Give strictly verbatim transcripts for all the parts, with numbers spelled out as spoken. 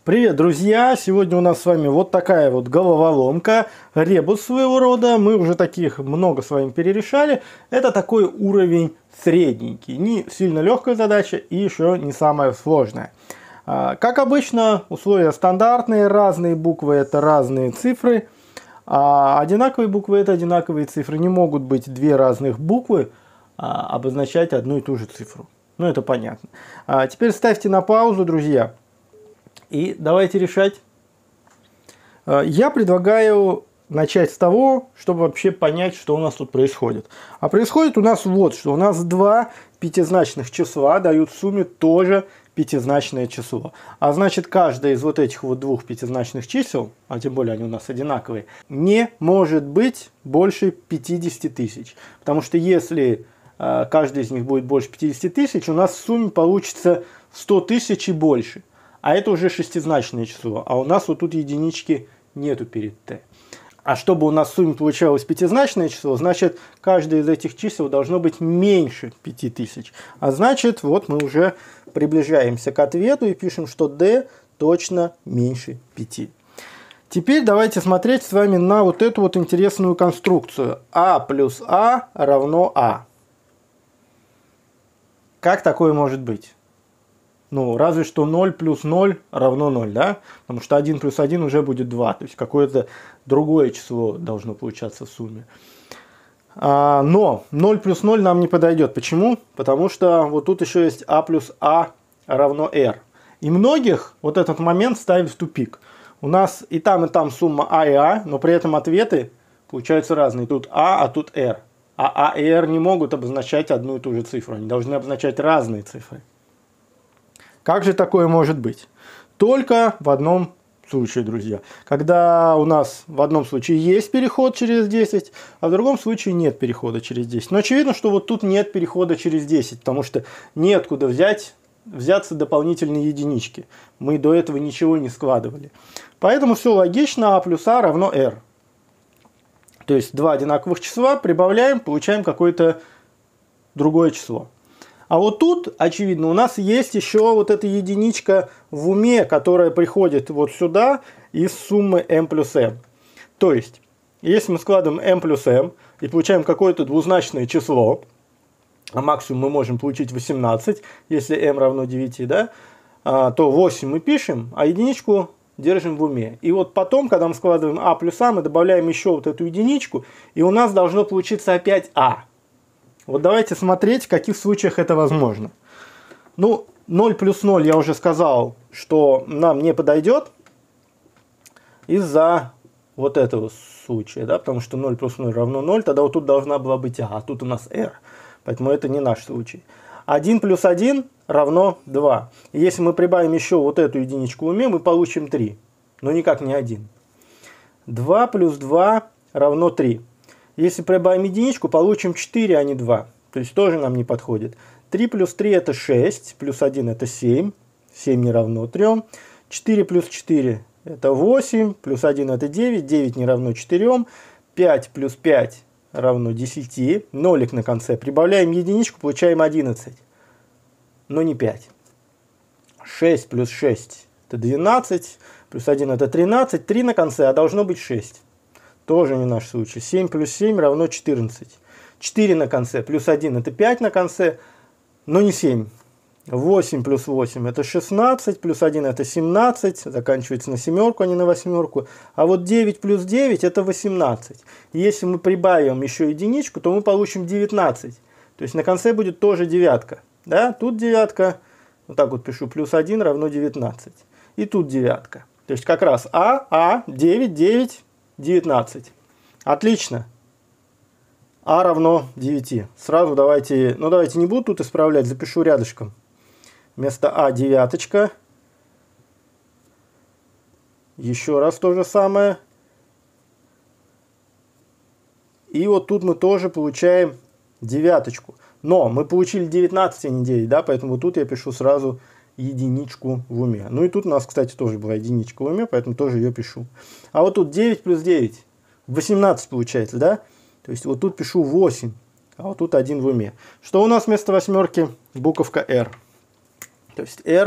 Привет, друзья! Сегодня у нас с вами вот такая вот головоломка, ребус своего рода. Мы уже таких много с вами перерешали. Это такой уровень средненький. Не сильно легкая задача и еще не самая сложная. Как обычно, условия стандартные. Разные буквы – это разные цифры. А одинаковые буквы – это одинаковые цифры. Не могут быть две разных буквы обозначать одну и ту же цифру. Ну, это понятно. А теперь ставьте на паузу, друзья. И давайте решать. Я предлагаю начать с того, чтобы вообще понять, что у нас тут происходит. А происходит у нас вот что. У нас два пятизначных числа дают в сумме тоже пятизначное число. А значит, каждое из вот этих вот двух пятизначных чисел, а тем более они у нас одинаковые, не может быть больше пятидесяти тысяч. Потому что если э, каждый из них будет больше пятидесяти тысяч, у нас в сумме получится сто тысяч и больше. А это уже шестизначное число. А у нас вот тут единички нету перед t. А чтобы у нас в сумме получалось пятизначное число, значит, каждое из этих чисел должно быть меньше пяти тысяч. А значит, вот мы уже приближаемся к ответу и пишем, что d точно меньше пяти. Теперь давайте смотреть с вами на вот эту вот интересную конструкцию. А плюс А равно А. Как такое может быть? Ну, разве что ноль плюс ноль равно ноль, да? Потому что один плюс один уже будет два. То есть какое-то другое число должно получаться в сумме. А, но ноль плюс ноль нам не подойдет. Почему? Потому что вот тут еще есть А плюс А равно R. И многих вот этот момент ставит в тупик. У нас и там, и там сумма А и А, но при этом ответы получаются разные. Тут А, а тут R. А А и R не могут обозначать одну и ту же цифру. Они должны обозначать разные цифры. Как же такое может быть? Только в одном случае, друзья. Когда у нас в одном случае есть переход через десять, а в другом случае нет перехода через десять. Но очевидно, что вот тут нет перехода через десять, потому что неоткуда взять, взяться дополнительные единички. Мы до этого ничего не складывали. Поэтому все логично, А плюс А равно R. То есть два одинаковых числа прибавляем, получаем какое-то другое число. А вот тут, очевидно, у нас есть еще вот эта единичка в уме, которая приходит вот сюда из суммы m плюс m. То есть, если мы складываем m плюс m и получаем какое-то двузначное число, а максимум мы можем получить восемнадцать, если m равно девяти, да, то восемь мы пишем, а единичку держим в уме. И вот потом, когда мы складываем а плюс а, мы добавляем еще вот эту единичку, и у нас должно получиться опять а. Вот давайте смотреть, в каких случаях это возможно. Ну, ноль плюс ноль я уже сказал, что нам не подойдет из-за вот этого случая, да, потому что ноль плюс ноль равно ноль, тогда вот тут должна была быть А, а тут у нас R, поэтому это не наш случай. один плюс один равно два. И если мы прибавим еще вот эту единичку в уме, мы получим три, но никак не один. два плюс два равно три. Если прибавим единичку, получим четыре, а не два. То есть тоже нам не подходит. три плюс три это шесть, плюс один это семь. семь не равно трем. четыре плюс четыре это восемь, плюс один это девять. девять не равно четырем. пять плюс пять равно десяти. Нолик на конце. Прибавляем единичку, получаем одиннадцать. Но не пять. шесть плюс шесть это двенадцать. Плюс один это тринадцать. три на конце, а должно быть шесть. Тоже не наш случай. семь плюс семь равно четырнадцать. четыре на конце, плюс один это пять на конце, но не семь. восемь плюс восемь это шестнадцать, плюс один это семнадцать, заканчивается на семерку, а не на восьмерку. А вот девять плюс девять это восемнадцать. И если мы прибавим еще единичку, то мы получим девятнадцать. То есть на конце будет тоже девятка. Да? Тут девятка, вот так вот пишу, плюс один равно девятнадцать. И тут девятка. То есть как раз А, А, девять, девять. девятнадцать. Отлично. А равно девяти. Сразу давайте, ну давайте не буду тут исправлять, запишу рядышком. Вместо А девяточка. Еще раз то же самое. И вот тут мы тоже получаем девяточку. Но мы получили девятнадцать, а не девять, да, поэтому вот тут я пишу сразу единичку в уме. Ну и тут у нас, кстати, тоже была единичка в уме, поэтому тоже ее пишу. А вот тут девять плюс девять, восемнадцать получается, да? То есть вот тут пишу восемь, а вот тут один в уме. Что у нас вместо восьмерки? Буковка R. То есть R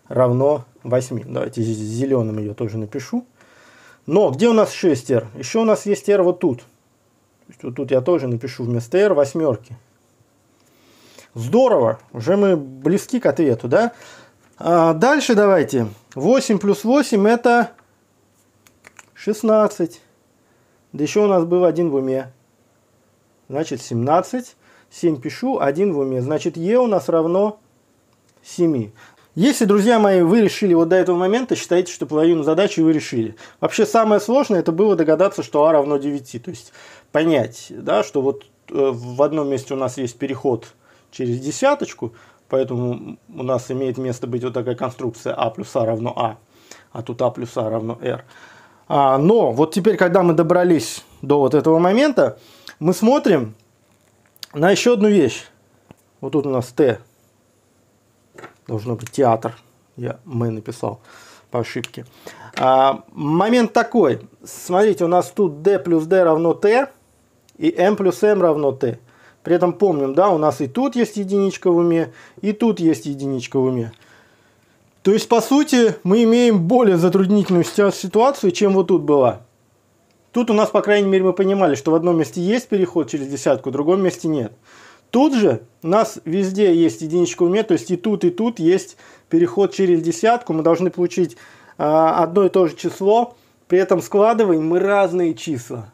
равно восьми. Давайте здесь зеленым ее тоже напишу. Но где у нас шесть эр? Еще у нас есть r вот тут. То есть вот тут я тоже напишу вместо r восьмерки. Здорово, уже мы близки к ответу, да? А дальше давайте. восемь плюс восемь это шестнадцать. Да еще у нас был один в уме. Значит семнадцать. семь пишу, один в уме. Значит e у нас равно семи. Если, друзья мои, вы решили вот до этого момента, считайте, что половину задачи вы решили. Вообще самое сложное это было догадаться, что а равно девяти. То есть понять, да, что вот э, в одном месте у нас есть переход через десяточку, поэтому у нас имеет место быть вот такая конструкция а плюс а равно а, а тут а плюс а равно r. А, но вот теперь, когда мы добрались до вот этого момента, мы смотрим на еще одну вещь. Вот тут у нас t. Должно быть театр. Я мы написал по ошибке. А, момент такой. Смотрите, у нас тут d плюс d равно t. И m плюс m равно t. При этом помним, да, у нас и тут есть единичка в уме, и тут есть единичка в уме. То есть, по сути, мы имеем более затруднительную ситуацию, чем вот тут была. Тут у нас, по крайней мере, мы понимали, что в одном месте есть переход через десятку, в другом месте нет. Тут же у нас везде есть единичка в уме, то есть и тут, и тут есть переход через десятку. Мы должны получить а, одно и то же число, при этом складываем мы разные числа.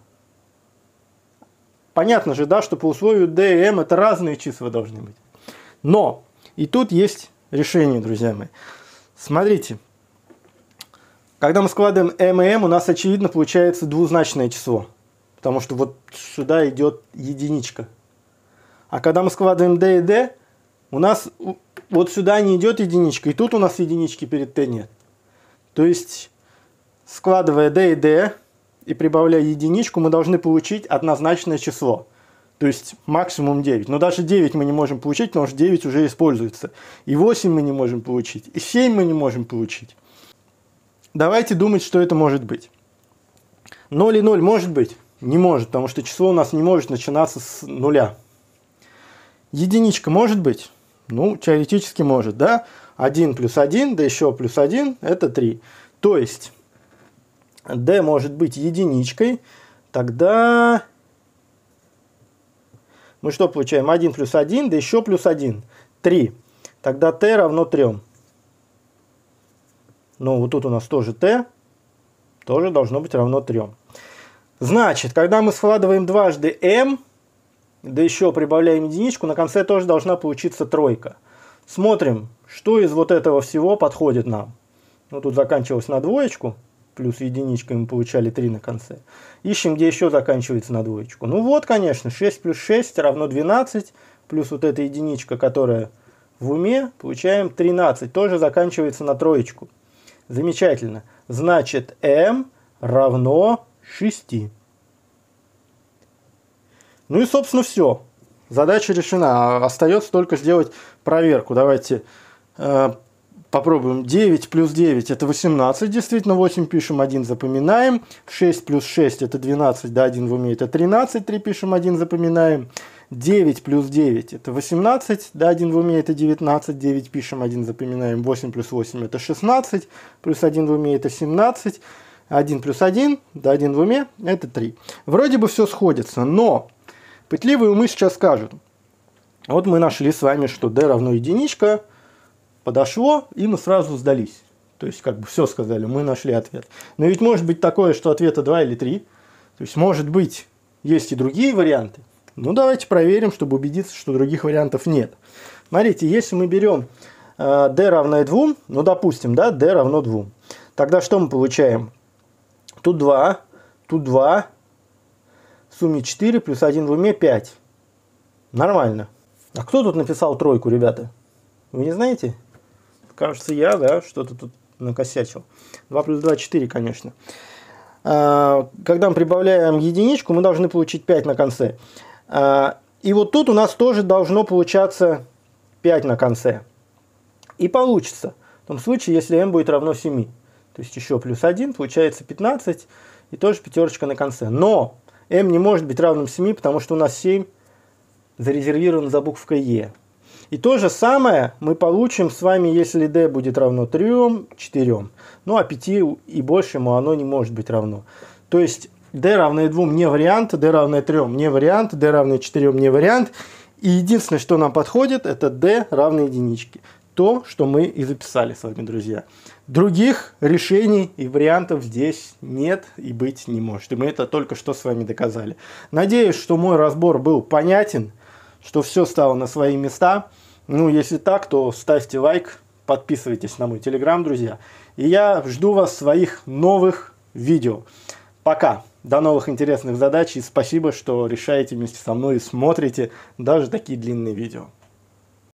Понятно же, да, что по условию d и m это разные числа должны быть. Но и тут есть решение, друзья мои. Смотрите, когда мы складываем m и m, у нас очевидно получается двузначное число. Потому что вот сюда идет единичка. А когда мы складываем d и d, у нас вот сюда не идет единичка. И тут у нас единички перед t нет. То есть, складывая d и d, и прибавляя единичку, мы должны получить однозначное число. То есть максимум девять. Но даже девять мы не можем получить, потому что девять уже используется. И восемь мы не можем получить. И семь мы не можем получить. Давайте думать, что это может быть. ноль и ноль может быть? Не может, потому что число у нас не может начинаться с нуля. Единичка может быть? Ну, теоретически может, да? один плюс один, да еще плюс один, это три. То есть d может быть единичкой, тогда мы что получаем? один плюс один, да еще плюс один, три. Тогда t равно трем. Ну, вот тут у нас тоже t, тоже должно быть равно трем. Значит, когда мы складываем дважды m, да еще прибавляем единичку, на конце тоже должна получиться тройка. Смотрим, что из вот этого всего подходит нам. Ну, тут заканчивалось на двоечку. Плюс единичкой мы получали три на конце. Ищем, где еще заканчивается на двоечку. Ну вот, конечно, шесть плюс шесть равно двенадцать. Плюс вот эта единичка, которая в уме, получаем тринадцать. Тоже заканчивается на троечку. Замечательно. Значит, m равно шести. Ну и, собственно, все. Задача решена. Остается только сделать проверку. Давайте э, попробуем. девять плюс девять это восемнадцать. Действительно, восемь пишем, один запоминаем. шесть плюс шесть это двенадцать, да, один в уме это тринадцать. три пишем, один запоминаем. девять плюс девять это восемнадцать, да, один в уме это девятнадцать. девять пишем, один запоминаем. восемь плюс восемь это шестнадцать. Плюс один в уме это семнадцать. один плюс один, да, один в уме это три. Вроде бы все сходится, но пытливые умы сейчас скажут. Вот мы нашли с вами, что d равно единичка. Подошло, и мы сразу сдались. То есть, как бы все сказали, мы нашли ответ. Но ведь может быть такое, что ответа два или три. То есть, может быть, есть и другие варианты. Ну, давайте проверим, чтобы убедиться, что других вариантов нет. Смотрите, если мы берем э, d равное двум, ну, допустим, да, d равно двум. Тогда что мы получаем? Тут два, тут два. В сумме четыре плюс один в уме пять. Нормально. А кто тут написал тройку, ребята? Вы не знаете? Кажется, я, да, что-то тут накосячил. два плюс два, четыре, конечно. Когда мы прибавляем единичку, мы должны получить пять на конце. И вот тут у нас тоже должно получаться пять на конце. И получится. В том случае, если m будет равно семи. То есть еще плюс один, получается пятнадцать. И тоже пятерочка на конце. Но m не может быть равным семи, потому что у нас семь зарезервировано за буквой e. И то же самое мы получим с вами, если d будет равно трём, четырём. Ну а пяти и большему оно не может быть равно. То есть d равное двум не вариант, d равное трём не вариант, d равное четырём не вариант. И единственное, что нам подходит, это d равно единичке. То, что мы и записали с вами, друзья. Других решений и вариантов здесь нет и быть не может. И мы это только что с вами доказали. Надеюсь, что мой разбор был понятен, что все стало на свои места. Ну, если так, то ставьте лайк, подписывайтесь на мой телеграм, друзья. И я жду вас в своих новых видео. Пока. До новых интересных задач. И спасибо, что решаете вместе со мной и смотрите даже такие длинные видео.